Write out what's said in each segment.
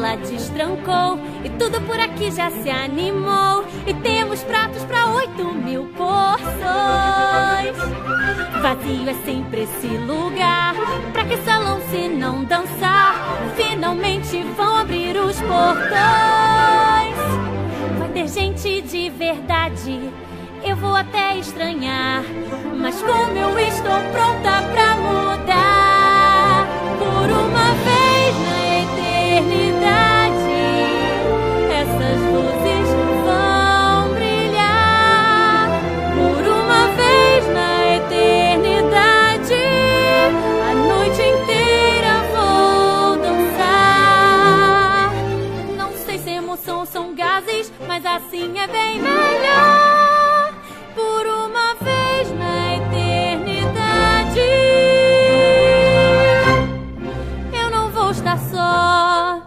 ela destrancou e tudo por aqui já se animou. E temos pratos para 8.000 porções. Vazio é sempre esse lugar, pra que salão se não dançar? Finalmente vão abrir os portões. Vai ter gente de verdade, eu vou até estranhar, mas como eu estou pronta pra mudar. Por uma vez na eternidade, essas luzes vão brilhar. Por uma vez na eternidade, a noite inteira vou dançar. Não sei se emoção ou são gases, mas assim é bem melhor. Por uma vez na eternidade, eu não vou estar só.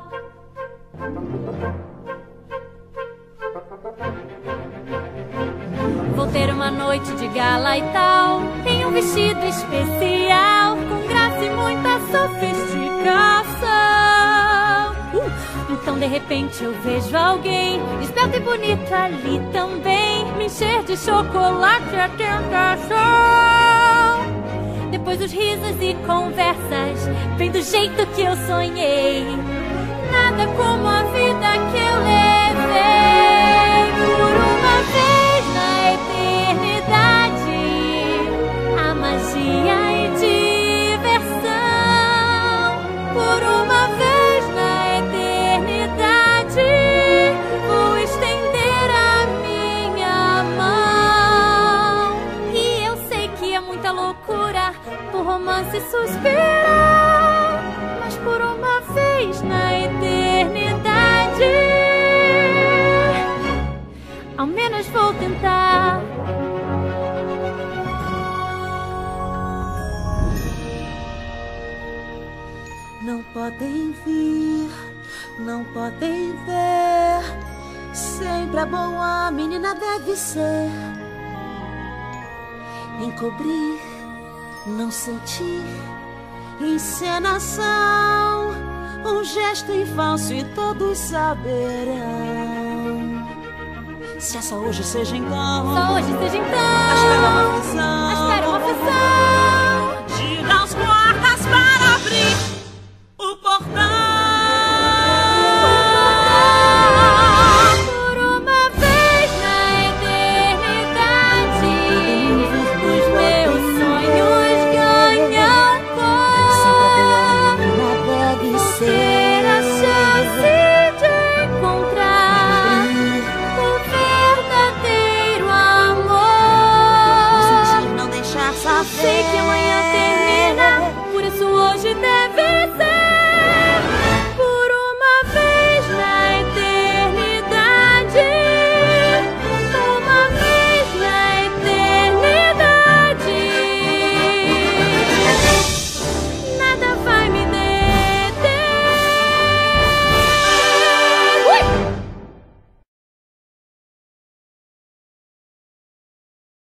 Vou ter uma noite de gala e tal, em um vestido especial, com graça e muita sofisticação. Então de repente eu vejo alguém esbelto e bonito ali também, me encher de chocolate a tentação. Depois os risos e conversas, bem do jeito que eu sonhei. Nada como a vida que eu levei. Por uma vez na eternidade, a magia e diversão. Por uma vez na eternidade, vou estender a minha mão. E eu sei que é muita loucura por romance suspirar, mas por uma vez na eternidade, ao menos vou tentar. Não podem vir, não podem ver. Sempre a boa menina deve ser. Encobrir, não sentir. Encenação, um gesto em falso e todos saberão. Se essa hoje seja então, Só hoje